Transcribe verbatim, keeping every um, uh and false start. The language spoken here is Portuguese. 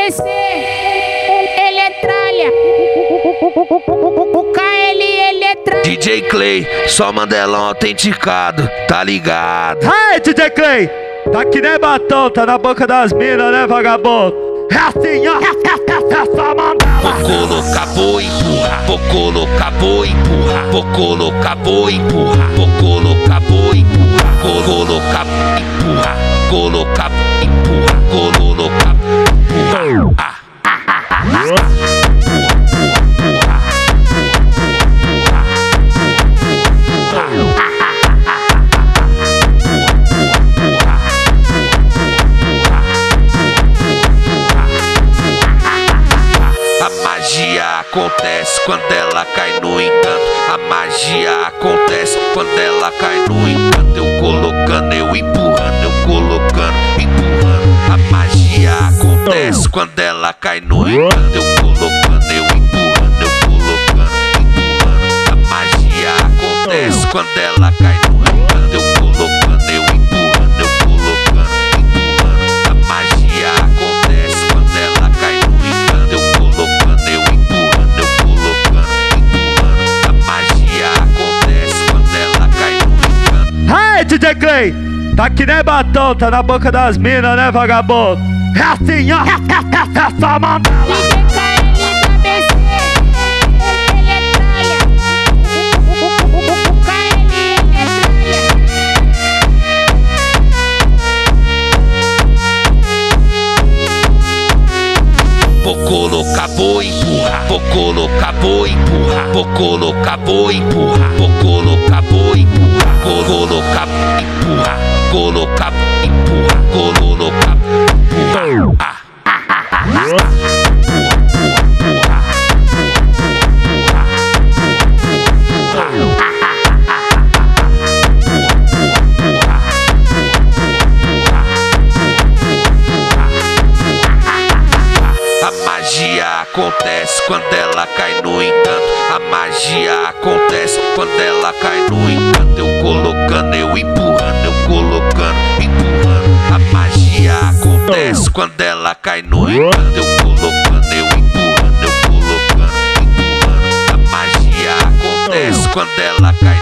C, ele é tralha. O K L, ele é tralha. D J Clay, só Mandelão autenticado, tá ligado? Hey, D J Clay, tá que nem batom, tá na boca das minas, né, vagabundo? É assim, ó, é só Mandela. Vou colocar, vou empurrar, vou colocar, vou empurrar, vou colocar, vou empurrar, vou colocar, vou empurrar, vou colocar, empurrar, colocar, empurrar, colocar, empurrar. Acontece quando ela cai no encanto. A magia acontece quando ela cai no encanto. Eu colocando, eu empurrando, eu colocando, empurrando. A magia acontece quando ela cai no encanto. Eu colocando, eu empurrando, eu colocando, empurrando. A magia acontece quando ela cai no encanto. Eu colocando, eu empurrando, eu colocando, empurrando. A magia acontece quando ela cai no encanto. Eu colocando, eu empurrando, eu colocando, empurrando. A magia acontece quando ela cai no encanto. Hey, D J Clay, tá que nem batom, tá na boca das minas, né, vagabundo? É assim, ó, é só Mandela. D J K L da B C, ele é tralha. O K L, ele é tralha. Vou colocar, vou empurrar, vou colocar, vou empurrar, vou colocar, vou empurrar, vou colocar, vou empurrar, vou colocar, empurrar, colocar, empurrar, colocar, empurrar. Acontece quando ela cai no encanto. A magia acontece quando ela cai no encanto. Eu colocando, eu empurrando, eu colocando, empurrando. A magia acontece quando ela cai no encanto. Eu colocando, eu empurrando, eu colocando, empurrando. A magia acontece quando ela cai